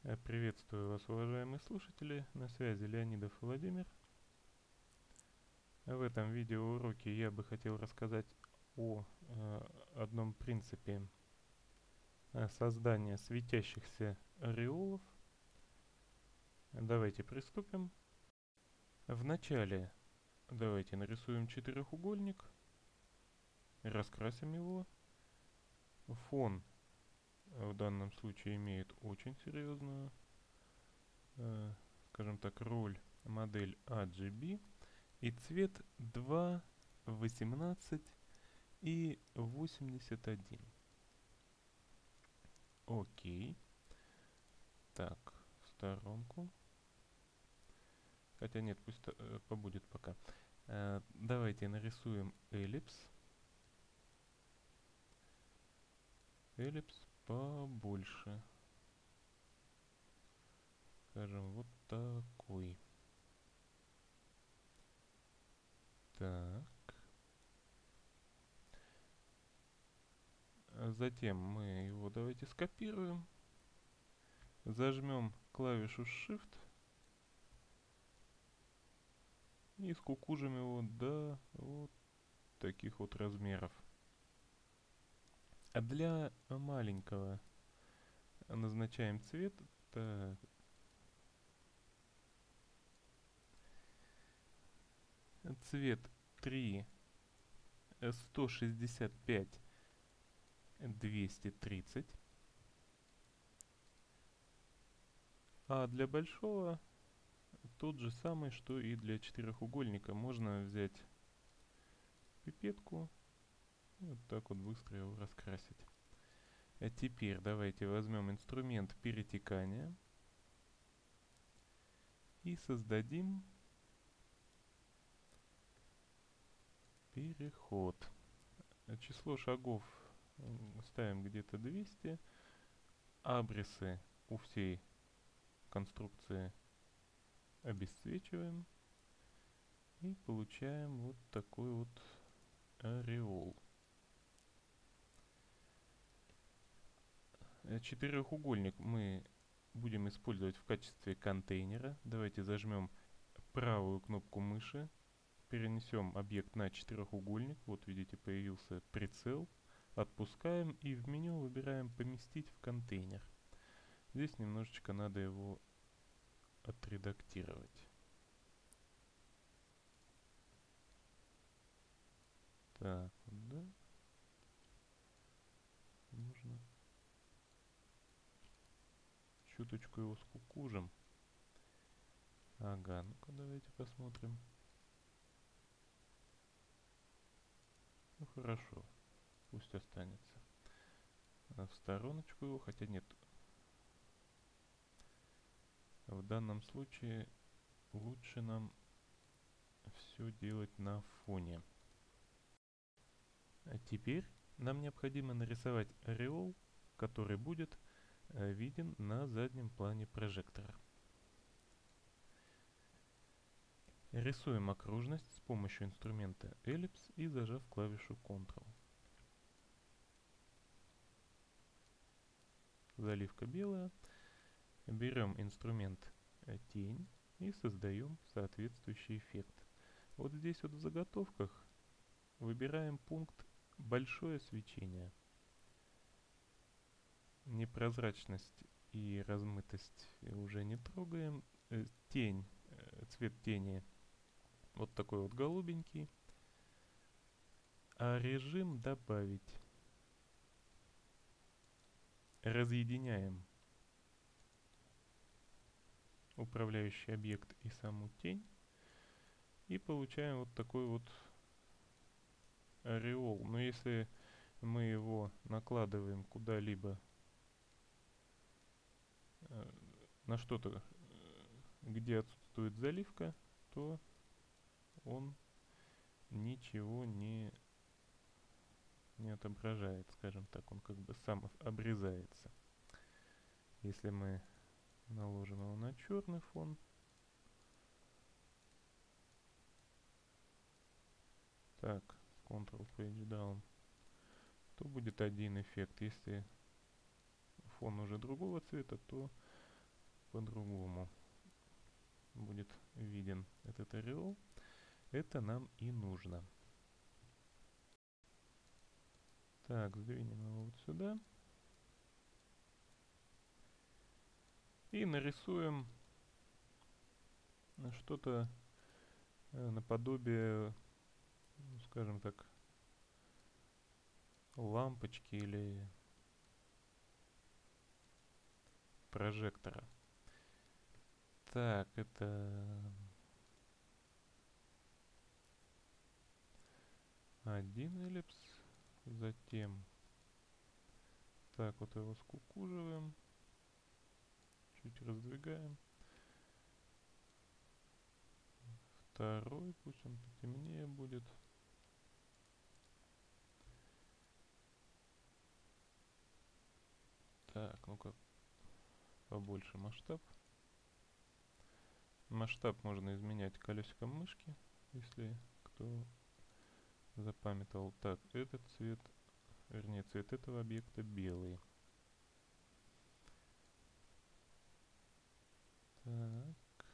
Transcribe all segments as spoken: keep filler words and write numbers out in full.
Э, Приветствую вас, уважаемые слушатели. На связи Леонидов Владимир. В этом видеоуроке я бы хотел рассказать о э, одном принципе э, создания светящихся ореолов. Давайте приступим. Вначале давайте нарисуем четырехугольник, раскрасим его. Фон в данном случае имеет очень серьезную, э, скажем так, роль модель ар джи би. И цвет два, восемнадцать и восемьдесят один. Окей. Так, в сторонку. Хотя нет, пусть э, побудет пока. Э, давайте нарисуем эллипс. Эллипс побольше. Скажем, вот такой. Так. Затем мы его давайте скопируем. Зажмем клавишу Shift. И скукужим его до вот таких вот размеров. А для маленького назначаем цвет. Так. Цвет три, сто шестьдесят пять, двести тридцать. А для большого тот же самый, что и для четырехугольника. Можно взять пипетку и вот так вот быстро его раскрасить. А теперь давайте возьмем инструмент перетекания и создадим переход. Число шагов ставим где-то двести. Абрисы у всей конструкции обесцвечиваем. И получаем вот такой вот ореол. Четырехугольник мы будем использовать в качестве контейнера. Давайте зажмем правую кнопку мыши, перенесем объект на четырехугольник. Вот видите, появился прицел. Отпускаем и в меню выбираем «Поместить в контейнер». Здесь немножечко надо его отредактировать. Так, вот, да. Нужно чуточку его скукужим. Ага, ну-ка давайте посмотрим. Ну хорошо, пусть останется. А в стороночку его, хотя нет. В данном случае лучше нам все делать на фоне. А теперь нам необходимо нарисовать ореол, который будет э, виден на заднем плане прожектора. Рисуем окружность с помощью инструмента эллипс и зажав клавишу контрол. Заливка белая. Берем инструмент э, тень и создаем соответствующий эффект. Вот здесь вот в заготовках выбираем пункт «Большое свечение». Непрозрачность и размытость уже не трогаем. Э, тень, э, цвет тени вот такой вот голубенький. А режим добавить. Разъединяем управляющий объект и саму тень. И получаем вот такой вот ореол. Но если мы его накладываем куда-либо, э, на что-то, где отсутствует заливка, то он ничего не, не отображает, скажем так, он как бы сам обрезается. Если мы наложим его на черный фон, так, Ctrl Page Down, то будет один эффект. Если фон уже другого цвета, то по-другому будет виден этот ореол. Это нам и нужно. Так, сдвинем его вот сюда. И нарисуем что-то наподобие, ну, скажем так, лампочки или прожектора. Так, это один эллипс. Затем так вот его скукоживаем. Чуть раздвигаем. Второй, пусть он потемнее будет. Так, ну-ка, побольше масштаб. Масштаб можно изменять колесиком мышки, если кто запамятовал. Так, этот цвет, вернее, цвет этого объекта белый. Так.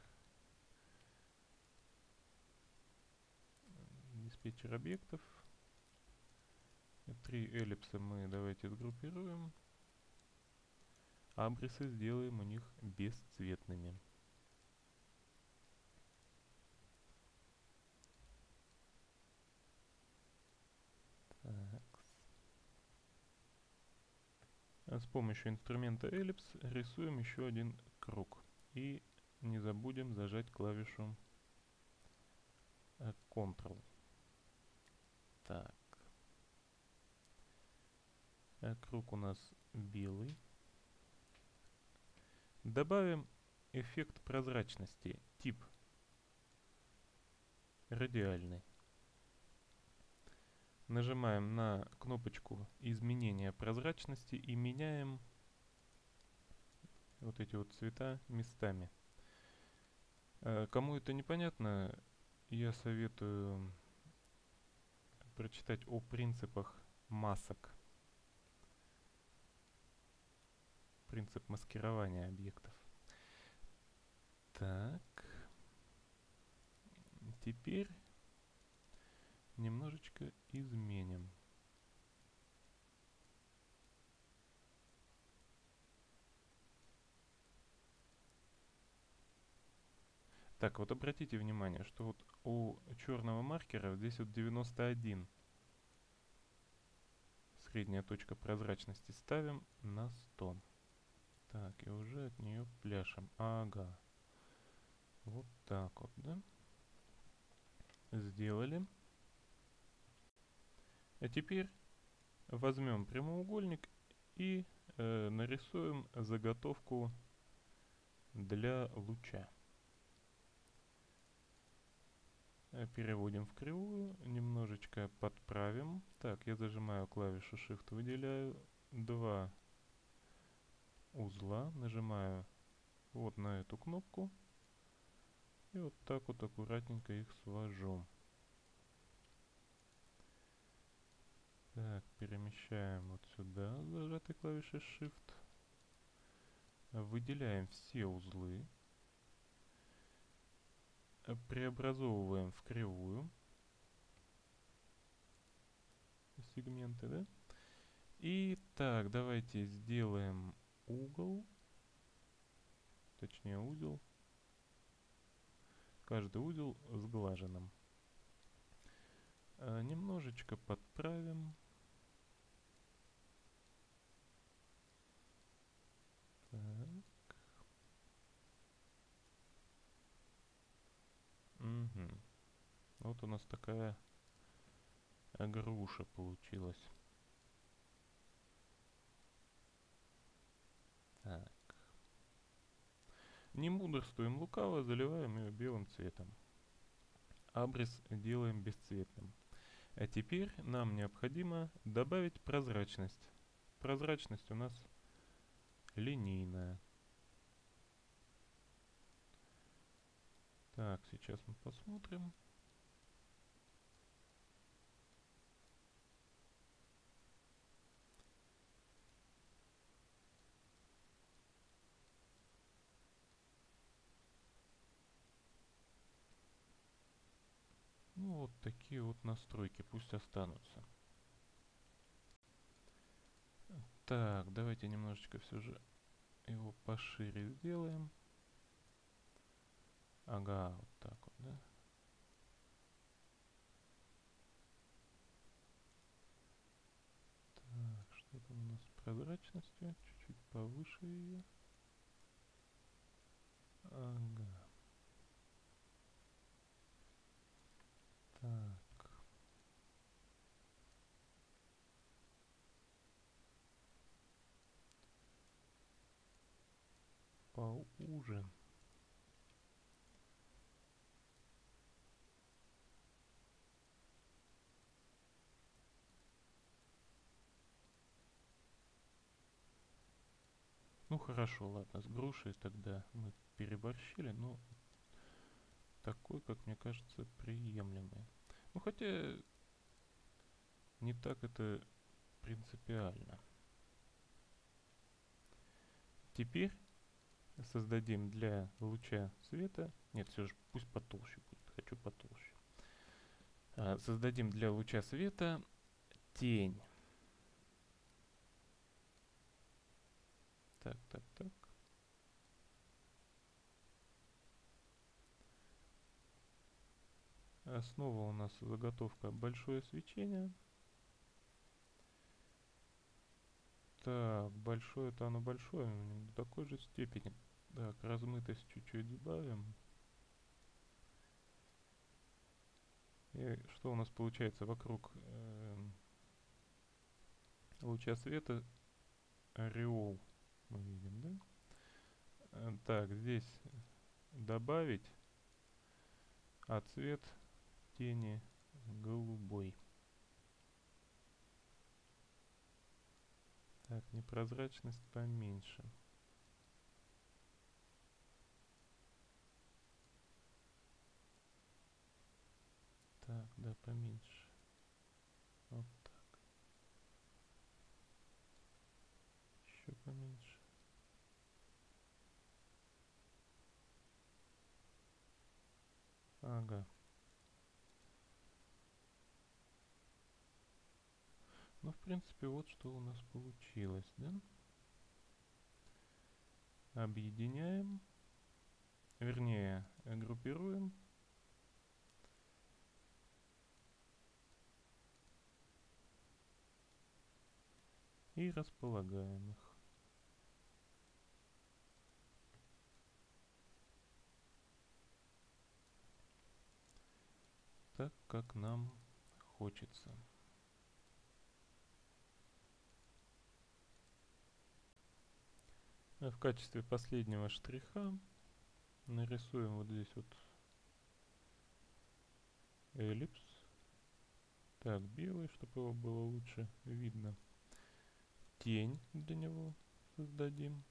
Диспетчер объектов. Три эллипса мы давайте сгруппируем. Абрисы сделаем у них бесцветными. Так. А с помощью инструмента эллипс рисуем еще один круг. И не забудем зажать клавишу Ctrl. Так. Круг у нас белый. Добавим эффект прозрачности. Тип радиальный. Нажимаем на кнопочку изменения прозрачности и меняем вот эти вот цвета местами. Кому это непонятно, я советую прочитать о принципах масок. Принцип маскирования объектов. Так. Теперь немножечко изменим. Так, вот обратите внимание, что вот у черного маркера здесь вот девяносто один. Средняя точка прозрачности ставим на сто. Так, и уже от нее пляшем. Ага. Вот так вот, да? Сделали. А теперь возьмем прямоугольник и э, нарисуем заготовку для луча. Переводим в кривую, немножечко подправим. Так, я зажимаю клавишу Shift, выделяю два узла, нажимаю вот на эту кнопку и вот так вот аккуратненько их свожу. Так, перемещаем вот сюда зажатой клавишей Shift. Выделяем все узлы. Преобразовываем в кривую сегменты, да? И так, давайте сделаем угол, точнее узел. Каждый узел сглаженным. А, немножечко подправим. Так. Угу. Вот у нас такая груша получилась. Так. Не мудрствуем лукаво, заливаем ее белым цветом. Абрис делаем бесцветным. А теперь нам необходимо добавить прозрачность. Прозрачность у нас линейная. Так, сейчас мы посмотрим. такие вот настройки, пусть останутся. Так, давайте немножечко все же его пошире сделаем. Ага, вот так вот, да. Так, что там у нас с прозрачностью? Чуть-чуть повыше ее. Ага. Так. Поуже. Ну хорошо, ладно, с грушей тогда мы переборщили, но такой, как мне кажется, приемлемый. Ну хотя не так это принципиально. Теперь создадим для луча света, нет, все же пусть потолще будет, хочу потолще. А, создадим для луча света тень. Так, так, так. Основа у нас заготовка большое свечение. Так, большое-то оно большое, не до такой же степени. Так, размытость чуть-чуть сбавим. И что у нас получается вокруг э, луча света? Ореол мы видим, да? Э, так, здесь добавить, а цвет тени голубой. Так, непрозрачность поменьше. Так, да, поменьше. Вот так. Еще поменьше. Ага. Ну, в принципе, вот что у нас получилось, да? Объединяем. Вернее, группируем. И располагаем их. Так, как нам хочется. А в качестве последнего штриха нарисуем вот здесь вот эллипс. Так, белый, чтобы его было лучше видно. Тень для него создадим.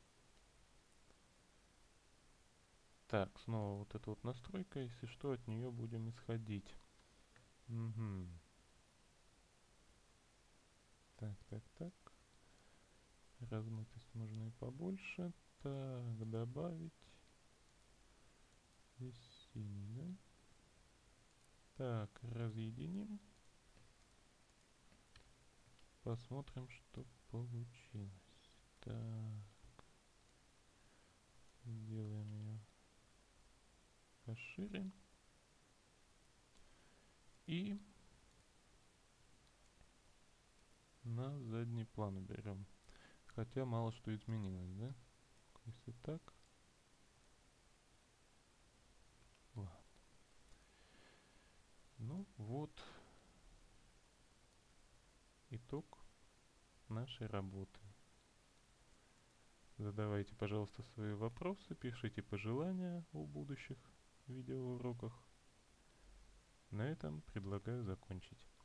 Так, снова вот эта вот настройка, если что, от нее будем исходить. Угу. Так, так, так. Размытость можно и побольше. Так, добавить. Здесь синий, да? Так, разъединим. Посмотрим, что получилось. Так. Сделаем ее пошире. И на задний план берем. Хотя мало что изменилось, да? Если так. Ладно. Ну вот итог нашей работы. Задавайте, пожалуйста, свои вопросы, пишите пожелания о будущих видеоуроках. На этом предлагаю закончить.